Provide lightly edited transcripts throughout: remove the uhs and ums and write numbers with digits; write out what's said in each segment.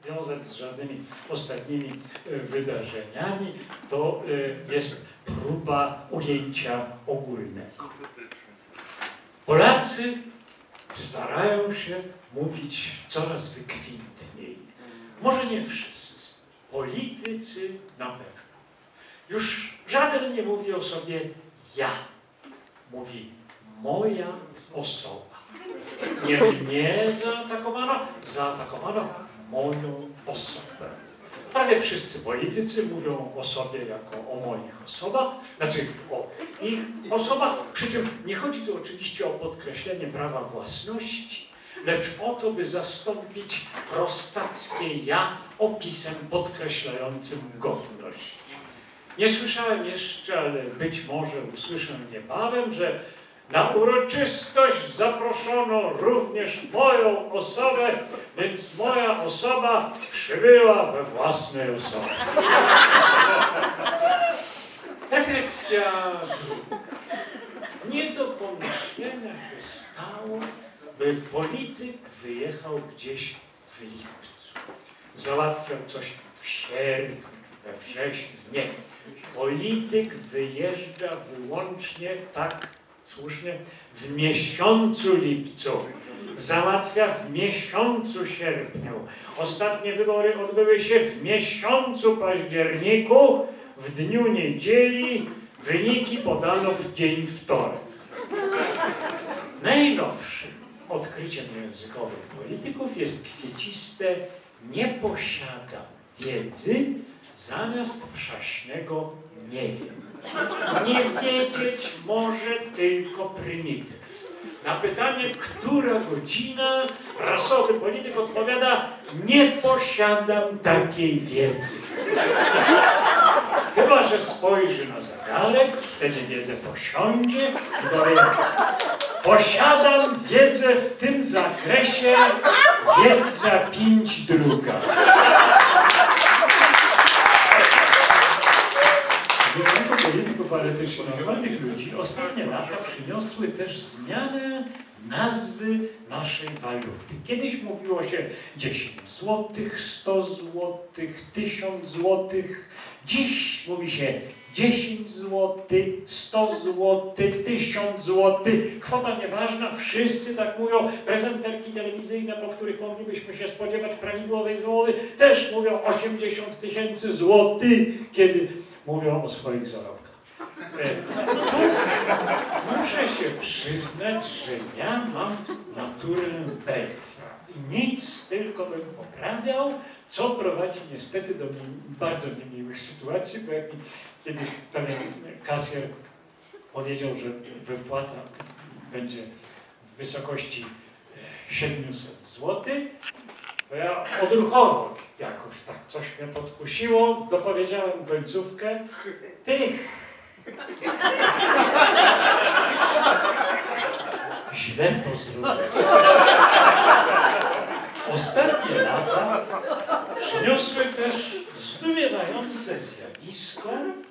wiązać z żadnymi ostatnimi wydarzeniami. To jest próba ujęcia ogólnego. Polacy starają się mówić coraz wykwintniej. Może nie wszyscy. Politycy na pewno. Już żaden nie mówi o sobie ja. Mówi moja osoba. Nie mnie zaatakowano moją osobę. Prawie wszyscy politycy mówią o sobie jako o moich osobach, znaczy o ich osobach, przy czym nie chodzi tu oczywiście o podkreślenie prawa własności, lecz o to, by zastąpić prostackie ja opisem podkreślającym godność. Nie słyszałem jeszcze, ale być może usłyszę niebawem, że na uroczystość zaproszono również moją osobę, więc moja osoba przybyła we własnej osobie. Refleksja druga. Nie do pomyślenia się stało, by polityk wyjechał gdzieś w lipcu. Załatwiał coś w sierpniu, we wrześniu. Nie. Polityk wyjeżdża wyłącznie, tak słusznie, w miesiącu lipcu. Załatwia w miesiącu sierpniu. Ostatnie wybory odbyły się w miesiącu październiku, w dniu niedzieli. Wyniki podano w dzień wtorek. Najnowszym odkryciem językowym polityków jest kwieciste nie posiadam wiedzy zamiast przaśnego nie wiem. Nie wiedzieć może tylko prymityw. Na pytanie, która godzina, rasowy polityk odpowiada, nie posiadam takiej wiedzy. Chyba że spojrzy na zegarek, wtedy wiedzę posiądzie i powie, posiadam wiedzę w tym zakresie, jest za 5:02. Wielu polityków, ale też normalnych ludzi ostatnie lata przyniosły też zmianę nazwy naszej waluty. Kiedyś mówiło się 10 zł, 100 zł, 1000 zł. Dziś mówi się 10 zł, 100 zł, 1000 zł. Kwota nieważna, wszyscy tak mówią. Prezenterki telewizyjne, po których moglibyśmy się spodziewać prawidłowej wymowy, też mówią 80 000 złotych, kiedy mówią o swoich zarobkach. Muszę się przyznać, że ja mam naturę belfra i nic, tylko bym poprawiał, co prowadzi niestety do bardzo niemiłych sytuacji, bo jak mi kiedyś pewien kasjer powiedział, że wypłata będzie w wysokości 700 zł, to ja odruchowo jakoś tak coś mnie podkusiło, dopowiedziałem końcówkę, ty. Źle to zrozumiałem. Ostatnie lata przyniosły też zdumiewające zjawisko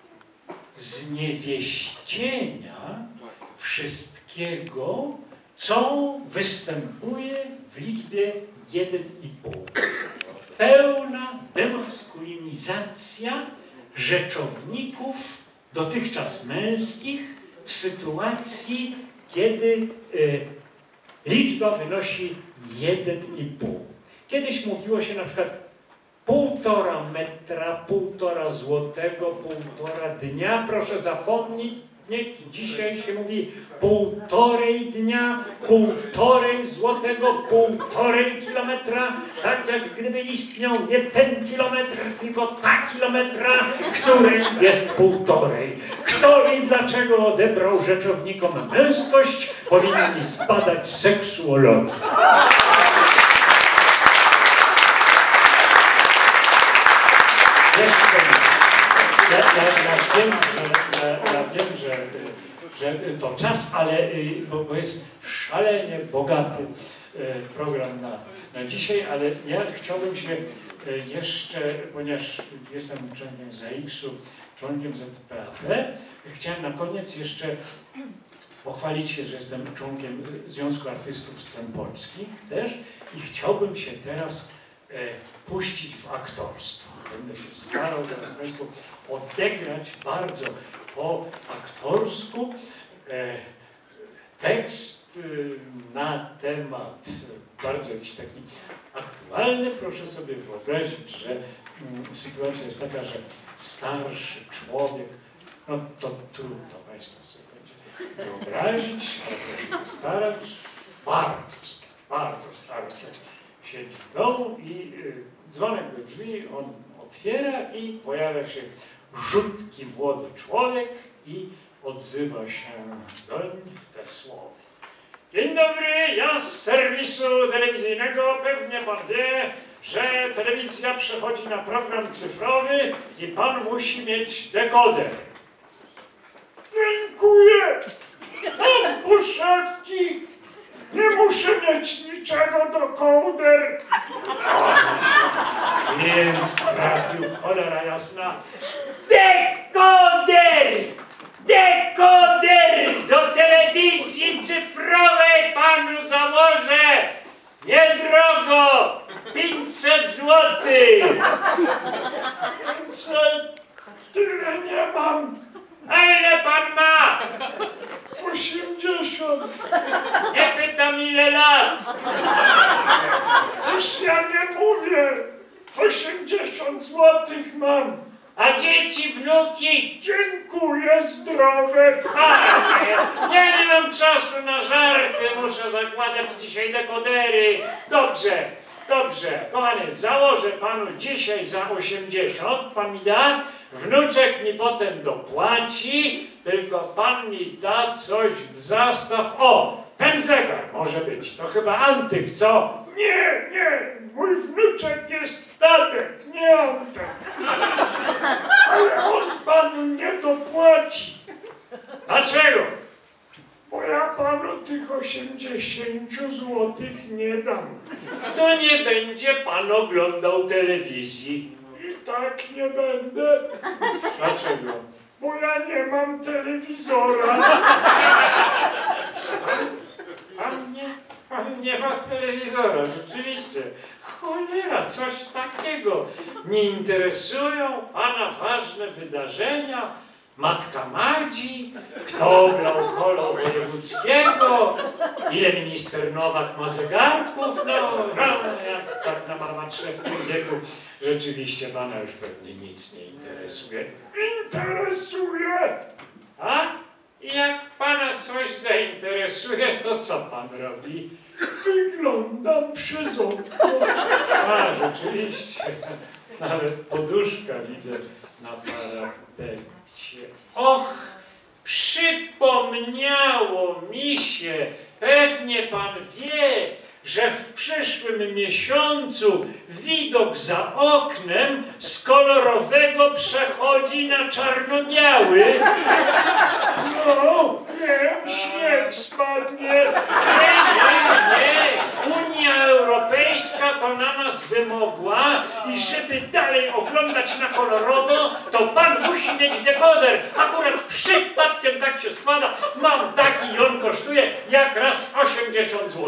zniewieścienia wszystkiego, co występuje w liczbie 1,5. Pełna demaskulinizacja rzeczowników dotychczas męskich w sytuacji, kiedy liczba wynosi 1,5. Kiedyś mówiło się na przykład 1,5 metra, 1,5 złotego, 1,5 dnia. Proszę zapomnieć, dzisiaj się mówi 1,5 dnia, 1,5 złotego, 1,5 kilometra, tak jak gdyby istniał nie ten kilometr, tylko ta kilometra, który jest 1,5. Kto i dlaczego odebrał rzeczownikom męskość, powinni zbadać seksuologię. Ja wiem, że to czas, ale bo jest szalenie bogaty program na dzisiaj, ale ja chciałbym się jeszcze, ponieważ jestem członkiem ZAIKS-u, członkiem ZPAP, chciałem na koniec jeszcze pochwalić się, że jestem członkiem Związku Artystów Scen Polskich też i chciałbym się teraz puścić w aktorstwo. Będę się starał, drodzy Państwo, odegrać bardzo po aktorsku tekst na temat bardzo jakiś taki aktualny. Proszę sobie wyobrazić, że sytuacja jest taka, że starszy człowiek, no to trudno Państwo sobie będzie wyobrazić, ale proszę się starać, bardzo stary siedzi w domu i dzwonek do drzwi, on otwiera i pojawia się rzutki młody człowiek i odzywa się doń w te słowa. Dzień dobry, ja z serwisu telewizyjnego. Pewnie pan wie, że telewizja przechodzi na program cyfrowy i pan musi mieć dekoder. Dziękuję. Mam poszewki. Nie muszę mieć niczego do kołder. Klient trafił, cholera jasna. Dekoder! Dekoder! Do telewizji cyfrowej panu założę! Niedrogo! 500 złotych! 500? Tyle nie mam. A ile pan ma? 80. Nie pytam ile lat. Już ja nie mówię. 80 złotych mam. A dzieci, wnuki? Dziękuję, zdrowe. Nie mam czasu na żarty. Muszę zakładać dzisiaj dekodery. Dobrze, kochany, założę panu dzisiaj za 80. Pan mi da? Wnuczek mi potem dopłaci, tylko pan mi da coś w zastaw. O, ten zegar może być. To chyba antyk, co? Nie, mój wnuczek jest Tadek, nie Antek. Ale on panu nie dopłaci. Dlaczego? Bo ja panu tych 80 złotych nie dam. To nie będzie pan oglądał telewizji. I tak nie będę. Dlaczego? Bo ja nie mam telewizora. Pan nie ma telewizora, rzeczywiście. Cholera, coś takiego. Nie interesują pana ważne wydarzenia? Matka Madzi, kto grał kolą wojewódzkiego, ile minister Nowak ma zegarków, no jak tak na mamaczne w tym wieku, rzeczywiście pana już pewnie nic nie interesuje. Interesuje! A? Jak pana coś zainteresuje, to co pan robi? Wyglądam przez okno. A, rzeczywiście. Nawet poduszka widzę na parapecie. Och, przypomniało mi się, pewnie pan wie, że w przyszłym miesiącu widok za oknem z kolorowego przechodzi na czarno-biały. No, wiem, śnieg spadnie. Nie. Unia Europejska to na nas wymogła i żeby dalej oglądać na kolorowo, to pan musi mieć dekoder. Akurat przypadkiem tak się składa, mam taki i on kosztuje jak raz 80 zł.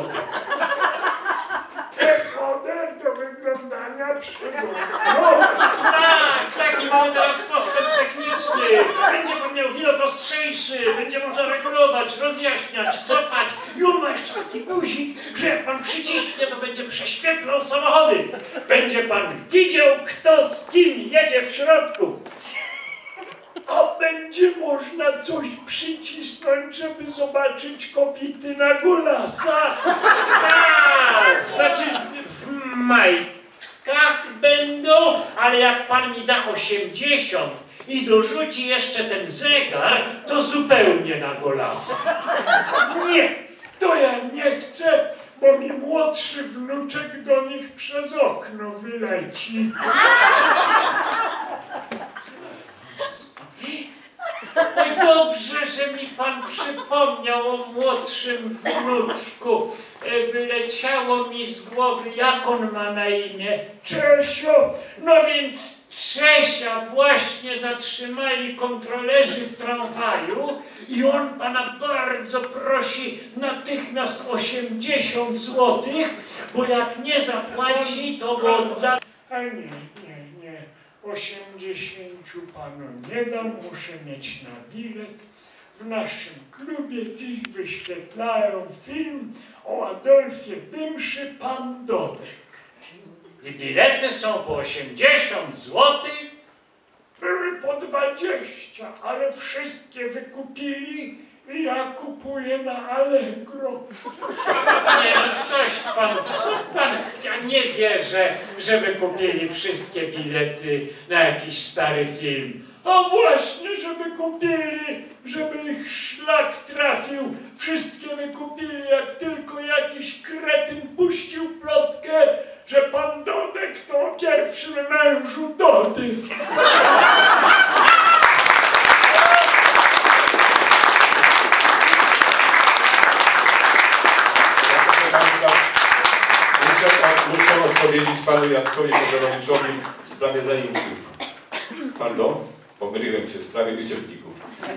Dekoder do wyglądania przez okno. Tak, taki mamy teraz postęp techniczny. Będzie pan miał widok ostrzejszy, będzie można regulować, rozjaśniać, cofać. I on ma jeszcze taki guzik, że jak pan przyciśnie, to będzie prześwietlał samochody. Będzie pan widział, kto z kim jedzie w środku. A będzie można coś przycisnąć, żeby zobaczyć kobiety na golasa. Tak, znaczy w majtkach będą, ale jak pan mi da 80 i dorzuci jeszcze ten zegar, to zupełnie na golasa. Nie, to ja nie chcę, bo mi młodszy wnuczek do nich przez okno wyleci. Oj, dobrze, że mi pan przypomniał o młodszym wnuczku. Wyleciało mi z głowy, jak on ma na imię. Czesio. No więc Czesia właśnie zatrzymali kontrolerzy w tramwaju i on pana bardzo prosi natychmiast 80 złotych, bo jak nie zapłaci, to go odda. A nie. 80 panu nie dam, muszę mieć na bilet. W naszym klubie dziś wyświetlają film o Adolfie Bymszy, Pan Dodek. I bilety są po 80 złotych? Były po 20, ale wszystkie wykupili i ja kupuję na Allegro. Nie no, coś pan, ja nie wierzę, że wykupili wszystkie bilety na jakiś stary film. A właśnie, że wykupili, żeby ich szlak trafił. Wszystkie wykupili, jak tylko jakiś kretyn puścił plotkę, że pan Dodek to pierwszy mężu Dody. Muszę odpowiedzieć panu Jackowi Fedorowiczowi w sprawie zajęciów. Pardon, pomyliłem się w sprawie liczebników.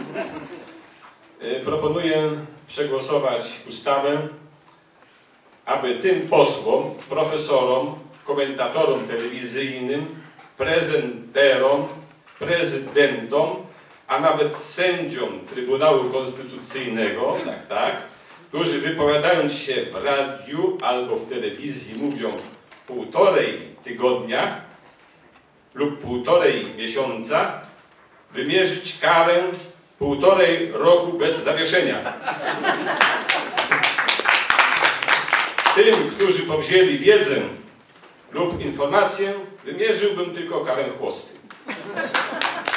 Proponuję przegłosować ustawę, aby tym posłom, profesorom, komentatorom telewizyjnym, prezenterom, prezydentom, a nawet sędziom Trybunału Konstytucyjnego, którzy wypowiadając się w radiu albo w telewizji mówią 1,5 tygodnia lub 1,5 miesiąca, wymierzyć karę 1,5 roku bez zawieszenia. Tym, którzy powzięli wiedzę lub informację, wymierzyłbym tylko karę chłosty.